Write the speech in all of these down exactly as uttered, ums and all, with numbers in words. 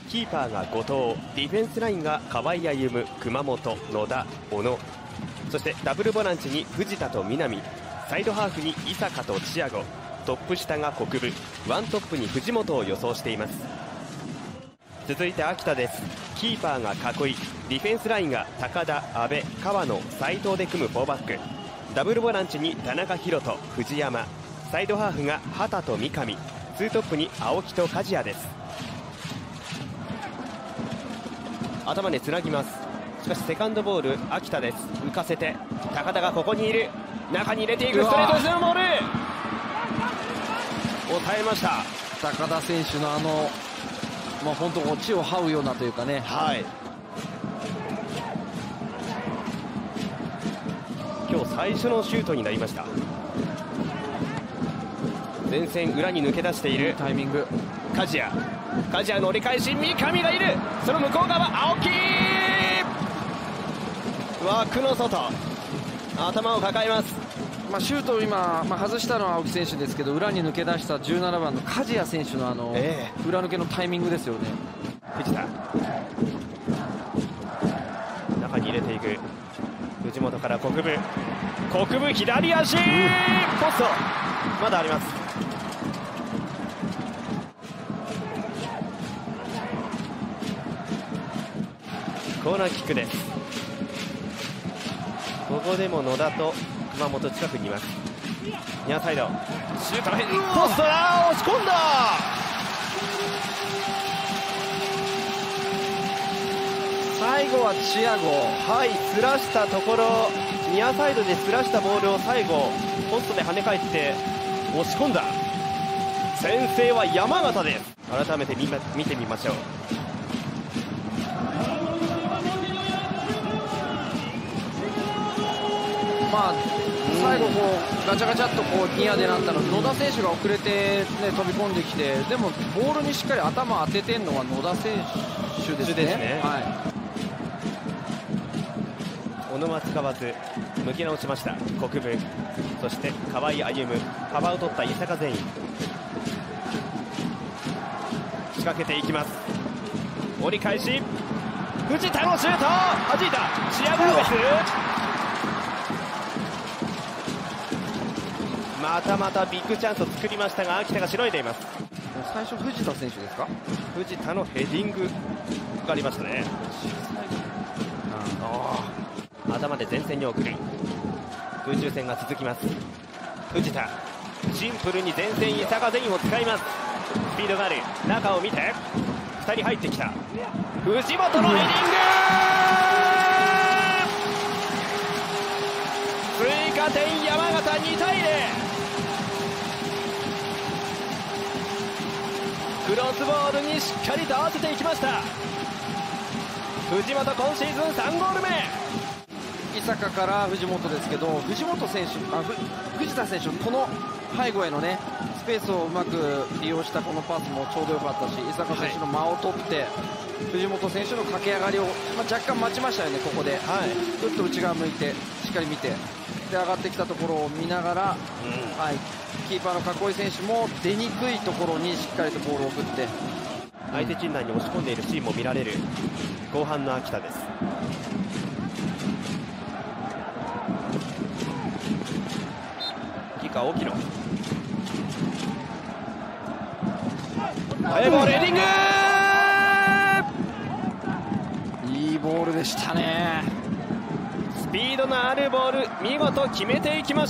キーパーが後藤、ディフェンスラインが河合歩夢、熊本、野田、小野、そしてダブルボランチに藤田と南、サイドハーフに伊坂とチアゴ、トップ下が国分、ワントップに藤本を予想しています。続いて秋田です。キーパーが囲い、ディフェンスラインが高田、阿部、川野、斉藤で組むフォーバック、ダブルボランチに田中宏斗、藤山、サイドハーフが畑と三上、ツートップに青木と梶谷です。頭でつなぎます。しかしセカンドボール秋田です。浮かせて高田がここにいる、中に入れていく、ストレートしてのボール抑えました。 高田選手のあの、まあ、本当地を這うようなというかね、 はい、今日最初のシュートになりました。前線裏に抜け出しているタイミング、 梶谷、梶谷の折り返し、三上がいる、その向こう側青木、枠の外、頭を抱えます。 まあ、シュートを今、まあ、外したのは青木選手ですけど、裏に抜け出したじゅうななばんの梶谷選手のあの、えー、裏抜けのタイミングですよね。 藤田、中に入れていく、藤本から国分、国分左足、うん、ポストまだあります。コーナーキックです。ここでも野田と熊本近くにいます。ニアサイドシュートの変、ポストだ、押し込んだ。 最後はチアゴ、 はい、すらしたところ、ニアサイドですらしたボールを最後ポストで跳ね返って押し込んだ。先制は山形です。改めて 見, 見てみましょう。 まあ、最後こうガチャガチャっとこうニアでなったので、野田選手が遅れて、ね、飛び込んできて、でもボールにしっかり頭当ててるのは野田選手ですね。ですね、はい、 小野は使わず向き直しました国分、そして河合歩夢、幅を取った伊坂善意、仕掛けていきます。折り返し、藤田のシュート、弾いた、チアゴーです。またまたビッグチャンスを作りましたが秋田がしのいでいます。 最初藤田選手ですか、 藤田のヘディングがありましたね。頭で前線に送る、空中戦が続きます。藤田、シンプルに前線伊坂善意を使います。スピードがある、中を見てふたり入ってきた、藤本のヘディング、追加点山形にたいゼロ、クロスボールにしっかりと合わせていきました。藤本今シーズンさんゴール目。 伊坂から藤本ですけど、藤本選手、あ藤田選手のこの背後へのねスペースをうまく利用したこのパスもちょうどよかったし、伊坂選手の間を取って、はい、藤本選手の駆け上がりを、まあ、若干待ちましたよね、ここで、はい、ちょっと内側向いてしっかり見て、で上がってきたところを見ながら、うん、はい、キーパーの囲い選手も出にくいところにしっかりとボールを送って、 相手陣内に押し込んでいるシーンも見られる後半の秋田です。キッカー沖野、速いボール、ヘディング、 いいボールでしたね。 スピードのあるボール、見事決めていきました。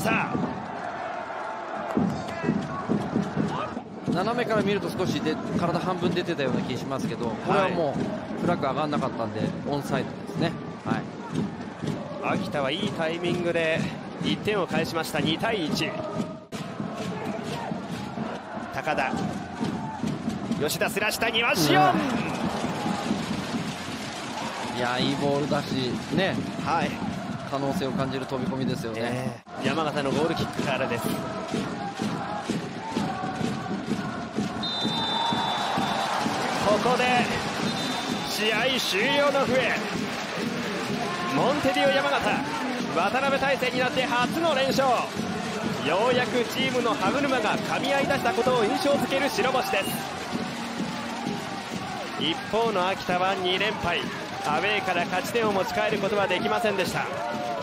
斜めから見ると少しで体半分出てたような気しますけど、これはもうフラッグ上がらなかったんでオンサイドですね。 はい、秋田はいいタイミングでいってんを返しました。にたいいち、高田、吉田すらした庭シオン、うん、 いやいいボールだしね、 はい、 可能性を感じる飛び込みですよね。 えー、山形のゴールキックからです。ここで試合終了の笛。モンテディオ山形、渡辺大勢になって初の連勝。ようやくチームの歯車が噛み合い出したことを印象づける白星です。 一方の秋田はに連敗、アウェーから勝ち点を持ち帰ることはできませんでした。